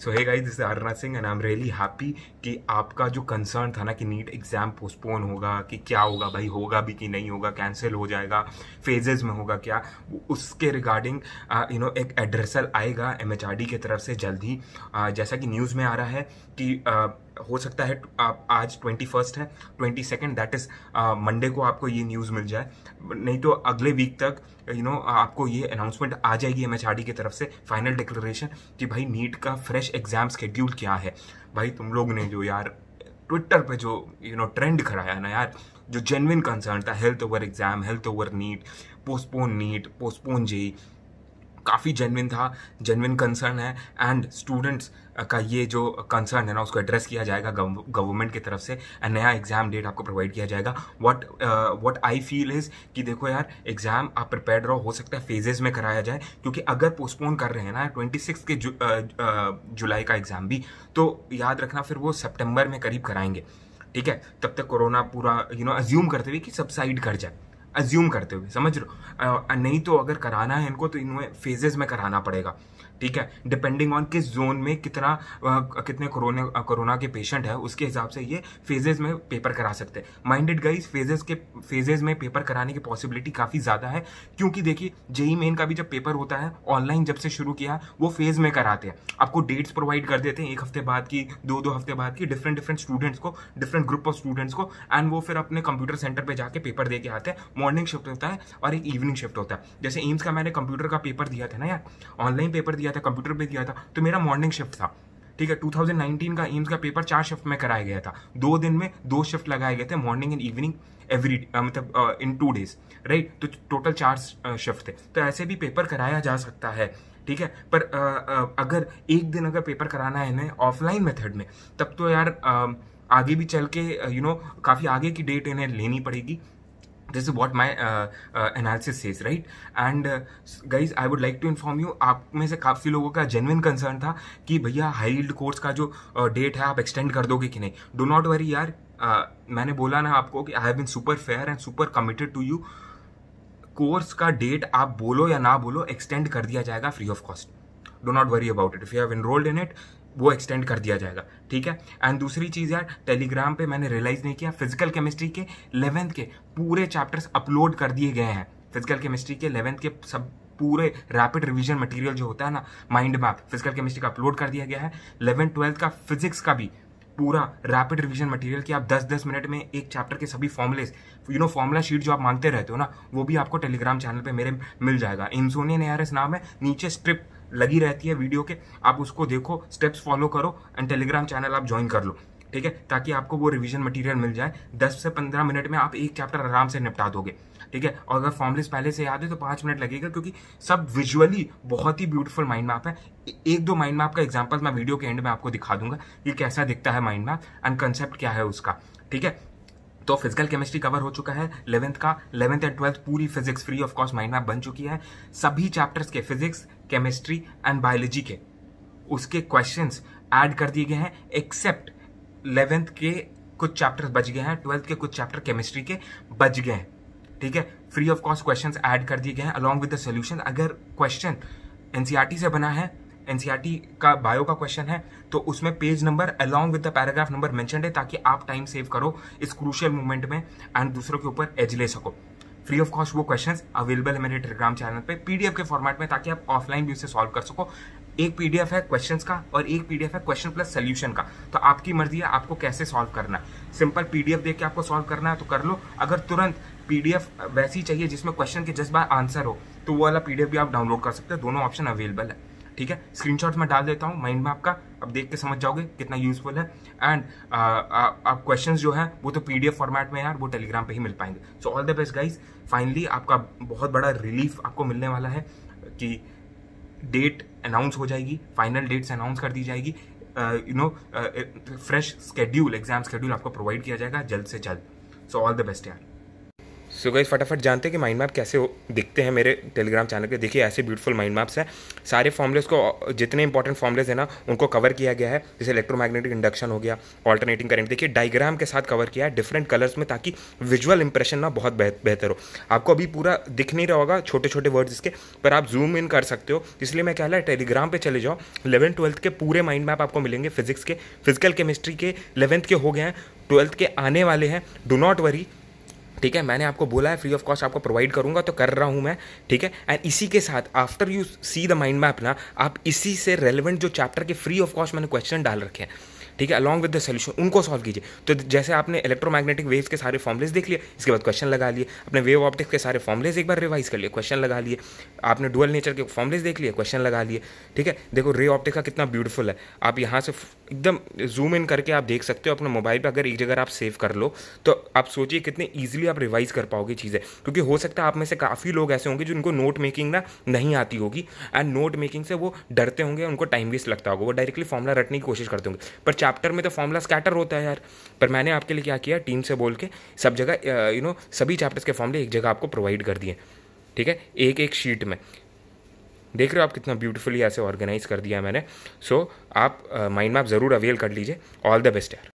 So hey guys, this is Arnath Singh and I am really happy कि आपका जो concern था ना कि नीट एग्जाम पोस्टपोन होगा कि क्या होगा, भाई होगा भी कि नहीं होगा, कैंसिल हो जाएगा, फेजेस में होगा क्या, उसके रिगार्डिंग एक एड्रेसल आएगा एमएचआरडी की तरफ से जल्द ही। जैसा कि न्यूज़ में आ रहा है कि हो सकता है आज 21 है, 22 दैट इज मंडे को आपको ये न्यूज़ मिल जाए, नहीं तो अगले वीक तक आपको ये अनाउंसमेंट आ जाएगी एमएचआरडी की तरफ से, फाइनल डिक्लेरेशन कि भाई नीट का फ्रेश एग्जाम शेड्यूल क्या है। भाई तुम लोग ने जो यार ट्विटर पे जो ट्रेंड कराया ना यार, जो जेन्युइन कंसर्न था, health over exam, health over NEET, postpone JEE, काफ़ी जेन्युइन था, जेन्युइन कंसर्न है। एंड स्टूडेंट्स का ये जो कंसर्न है ना उसको एड्रेस किया जाएगा गवर्नमेंट की तरफ से, नया एग्जाम डेट आपको प्रोवाइड किया जाएगा। व्हाट आई फील इज़ कि देखो यार, एग्जाम आप प्रिपेयर्ड रहो, हो सकता है फेजेस में कराया जाए, क्योंकि अगर पोस्टपोन कर रहे हैं ना 26 के जुलाई का एग्जाम भी, तो याद रखना फिर वो सितंबर में करीब कराएंगे। ठीक है, तब तक कोरोना पूरा अज्यूम करते हुए कि सबसाइड कर जाए, अज्यूम करते हुए, समझ लो। नहीं तो अगर कराना है इनको तो इन्हें फेजेस में कराना पड़ेगा। ठीक है, डिपेंडिंग ऑन किस जोन में कितने कोरोना के पेशेंट है, उसके हिसाब से ये फेजेस में पेपर करा सकते हैं। माइंडेड गाइस, फेजेस में पेपर कराने की पॉसिबिलिटी काफ़ी ज़्यादा है, क्योंकि देखिए जेई मेन का भी जब पेपर होता है ऑनलाइन जब से शुरू किया वो फेज में कराते हैं, आपको डेट्स प्रोवाइड कर देते हैं, 1 हफ्ते बाद की, 2 हफ्ते बाद की, डिफरेंट स्टूडेंट्स को, डिफरेंट ग्रुप ऑफ स्टूडेंट्स को, एंड वो फिर अपने कंप्यूटर सेंटर पे जाके पेपर दे के आते हैं। मॉर्निंग शिफ्ट होता है और एक इवनिंग शिफ्ट होता है। जैसे एम्स का मैंने कंप्यूटर का पेपर दिया था ना यार, ऑनलाइन पेपर दिया था, कंप्यूटर पे दिया था, तो मेरा मॉर्निंग शिफ्ट था। ठीक है, 2019 का एम्स का पेपर 4 शिफ्ट में कराया गया था, 2 दिन में 2 शिफ्ट लगाए गए थे, मॉर्निंग एंड इवनिंग मतलब इन 2 days, राइट। तो टोटल 4 शिफ्ट थे, तो ऐसे भी पेपर कराया जा सकता है। ठीक है, पर अगर एक दिन अगर पेपर कराना है इन्हें ऑफलाइन मेथड में, तब तो यार आगे भी चल के काफ़ी आगे की डेट इन्हें लेनी पड़ेगी। This is what my analysis says, right? And guys, I would like to inform you, आप में से काफ़ी लोगों का जेन्युइन कंसर्न था कि भैया हाई यील्ड कोर्स का जो डेट है आप एक्सटेंड कर दोगे कि नहीं। डो नॉट वरी यार, मैंने बोला ना आपको कि I have been super fair and super committed to you. Course का डेट आप बोलो या ना बोलो, एक्सटेंड कर दिया जाएगा free of cost. Do not worry about it, if you have enrolled in it, वो एक्सटेंड कर दिया जाएगा। ठीक है, एंड दूसरी चीज़ यार, टेलीग्राम पे मैंने रियलाइज़ नहीं किया, फिजिकल केमिस्ट्री के 11th के पूरे चैप्टर्स अपलोड कर दिए गए हैं। फिजिकल केमिस्ट्री के 11th के सब पूरे रैपिड रिवीजन मटेरियल जो होता है ना, माइंड मैप, फिजिकल केमिस्ट्री का अपलोड कर दिया गया है। 11th 12th का फिजिक्स का भी पूरा रैपिड रिवीजन मटेरियल कि आप 10-10 मिनट में एक चैप्टर के सभी फॉर्मुलेस, फॉर्मूला शीट जो आप मांगते रहते हो ना, वो भी आपको टेलीग्राम चैनल पे मेरे मिल जाएगा। इंसोनियन ARS नाम है, नीचे स्ट्रिप लगी रहती है वीडियो के, आप उसको देखो, स्टेप्स फॉलो करो एंड टेलीग्राम चैनल आप ज्वाइन कर लो। ठीक है, ताकि आपको वो रिवीजन मटेरियल मिल जाए। 10 से 15 मिनट में आप एक चैप्टर आराम से निपटा दोगे। ठीक है, और अगर फॉर्मुलेस पहले से याद है तो 5 मिनट लगेगा, क्योंकि सब विजुअली बहुत ही ब्यूटीफुल माइंड मैप है। 1-2 माइंड मैप का एग्जाम्पल मैं वीडियो के एंड में आपको दिखा दूंगा कि कैसा दिखता है माइंड मैप एंड कंसेप्ट क्या है उसका। ठीक है, तो फिजिकल केमिस्ट्री कवर हो चुका है 11th का, 11th एंड 12th पूरी physics free of cost mind map बन चुकी है। सभी चैप्टर्स के फिजिक्स, केमिस्ट्री एंड बायोलॉजी के उसके क्वेश्चंस ऐड कर दिए गए हैं, एक्सेप्ट 11th के कुछ चैप्टर्स बच गए हैं, 12th के कुछ चैप्टर केमिस्ट्री के बच गए हैं। ठीक है, free of cost questions add कर दिए गए हैं अलॉन्ग विद द सॉल्यूशन। अगर क्वेश्चन एनसीईआरटी से बना है, एनसीईआरटी का बायो का क्वेश्चन है, तो उसमें page number along with the paragraph number mentioned है, ताकि आप टाइम सेव करो इस क्रूशियल मोमेंट में एंड दूसरों के ऊपर एज ले सको। फ्री ऑफ कॉस्ट वो क्वेश्चंस अवेलेबल है मेरे टेलीग्राम चैनल पे पीडीएफ के फॉर्मेट में, ताकि आप ऑफलाइन भी उसे सॉल्व कर सको। एक पीडीएफ है क्वेश्चंस का और एक पीडीएफ है क्वेश्चन प्लस सोल्यूशन का, तो आपकी मर्जी है आपको कैसे सॉल्व करना है। सिंपल पीडीएफ देख के आपको सॉल्व करना है तो कर लो, अगर तुरंत पीडीएफ वैसी चाहिए जिसमें क्वेश्चन के जस्ट बाय आंसर हो, तो वो वाला पीडीएफ भी आप डाउनलोड कर सकते हो। दोनों ऑप्शन अवेलेबल है। ठीक है, स्क्रीनशॉट्स मैं डाल देता हूँ माइंड मैप का, अब देख के समझ जाओगे कितना यूजफुल है। एंड आप क्वेश्चंस जो है वो तो पीडीएफ फॉर्मेट में यार वो टेलीग्राम पे ही मिल पाएंगे। So all the best guys, finally आपका बहुत बड़ा रिलीफ आपको मिलने वाला है कि डेट अनाउंस हो जाएगी, फाइनल डेट्स अनाउंस कर दी जाएगी, फ्रेश स्केड्यूल, एग्जाम स्केड्यूल आपको प्रोवाइड किया जाएगा जल्द से जल्द। सो ऑल द बेस्ट यार। सो गाइस फटाफट जानते हैं कि माइंड मैप कैसे दिखते हैं मेरे टेलीग्राम चैनल पे। देखिए ऐसे ब्यूटीफुल माइंड मैप्स हैं, सारे फॉर्मुलेस को, जितने इंपॉर्टेंट फॉर्मुलेस हैं ना उनको कवर किया गया है। जैसे इलेक्ट्रोमैग्नेटिक इंडक्शन हो गया, ऑल्टरनेटिंग करंट, देखिए डायग्राम के साथ कवर किया है डिफरेंट कलर्स में, ताकि विजुअल इंप्रेशन ना बहुत बेहतर हो। आपको अभी पूरा दिख नहीं रहा होगा छोटे छोटे वर्ड्स इसके, पर आप जूम इन कर सकते हो। इसलिए मैं कह रहा है टेलीग्राम पे चले जाओ, 11th-12th के पूरे माइंड मैप आपको मिलेंगे। फिजिक्स के, फिजिकल केमिस्ट्री के 11th के हो गए हैं, 12th के आने वाले हैं। डू नॉट वरी, ठीक है। मैंने आपको बोला है फ्री ऑफ कॉस्ट आपको प्रोवाइड करूंगा, तो कर रहा हूं मैं, ठीक है। एंड इसी के साथ after you see the mind map ना, आप इसी से रेलेवेंट जो चैप्टर के फ्री ऑफ कॉस्ट मैंने क्वेश्चन डाल रखे हैं, ठीक है, अलॉन्ग विद द सोल्यूशन, उनको सॉल्व कीजिए। तो जैसे आपने इलेक्ट्रोमैग्नेटिक वेव्स के सारे फॉर्मुलेस देख लिए, इसके बाद क्वेश्चन लगा लिए। अपने वेव ऑप्टिक्स के सारे फॉर्मुलेस एक बार रिवाइज कर लिए, क्वेश्चन लगा लिए। आपने डुअल नेचर के फॉर्मुलेस देख लिए, क्वेश्चन लगा लिए, ठीक है। देखो रे ऑप्टिक्स का कितना ब्यूटीफुल है, आप यहाँ से एकदम जूम इन करके आप देख सकते हो अपने मोबाइल पे। अगर एक जगह आप सेव कर लो तो आप सोचिए कितने ईजिली आप रिवाइज कर पाओगे चीज़ें। क्योंकि हो सकता है आप में से काफ़ी लोग ऐसे होंगे जिनको नोट मेकिंग ना नहीं आती होगी, एंड नोट मेकिंग से वो डरते होंगे, उनको टाइम वेस्ट लगता होगा, वो डायरेक्टली फॉर्मुला रटने की कोशिश करते होंगे। पर चैप्टर में तो फॉर्मुला स्कैटर होता है यार। पर मैंने आपके लिए क्या किया, टीम से बोल के सब जगह सभी चैप्टर्स के फॉर्मुले एक जगह आपको प्रोवाइड कर दिए, ठीक है, एक एक शीट में। देख रहे हो आप कितना ब्यूटीफुली ऐसे ऑर्गेनाइज कर दिया मैंने। सो आप माइंड मैप ज़रूर अवेल कर लीजिए। ऑल द बेस्ट यार।